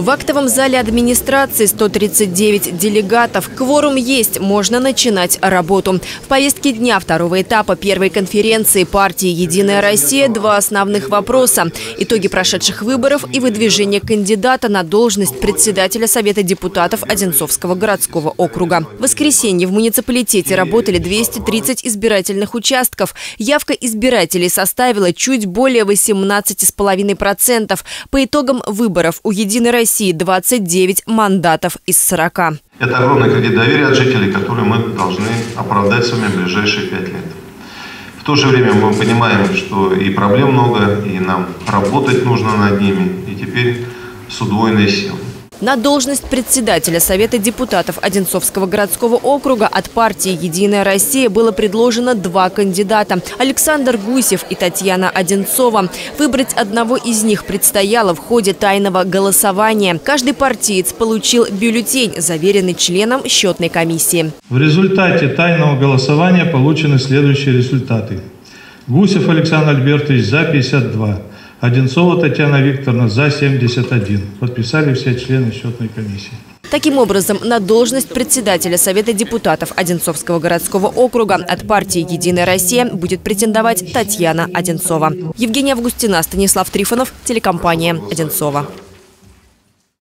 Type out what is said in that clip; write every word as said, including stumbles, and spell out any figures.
В актовом зале администрации сто тридцать девять делегатов. Кворум есть, можно начинать работу. В повестке дня второго этапа первой конференции партии «Единая Россия» два основных вопроса. Итоги прошедших выборов и выдвижение кандидата на должность председателя Совета депутатов Одинцовского городского округа. В воскресенье в муниципалитете работали двести тридцать избирательных участков. Явка избирателей составила чуть более восемнадцати с половиной процентов. По итогам выборов у «Единой России» России двадцать девять мандатов из сорока. Это огромный кредит доверия от жителей, который мы должны оправдать с вами в ближайшие пять лет. В то же время мы понимаем, что и проблем много, и нам работать нужно над ними, и теперь с удвоенной силой. На должность председателя Совета депутатов Одинцовского городского округа от партии «Единая Россия» было предложено два кандидата – Александр Гусев и Татьяна Одинцова. Выбрать одного из них предстояло в ходе тайного голосования. Каждый партиец получил бюллетень, заверенный членом счетной комиссии. В результате тайного голосования получены следующие результаты. Гусев Александр Альбертович за пятьдесят два. Одинцова Татьяна Викторовна за семьдесят один. Подписали все члены счетной комиссии. Таким образом, на должность председателя Совета депутатов Одинцовского городского округа от партии «Единая Россия» будет претендовать Татьяна Одинцова. Евгения Августина, Станислав Трифонов, телекомпания «Одинцова».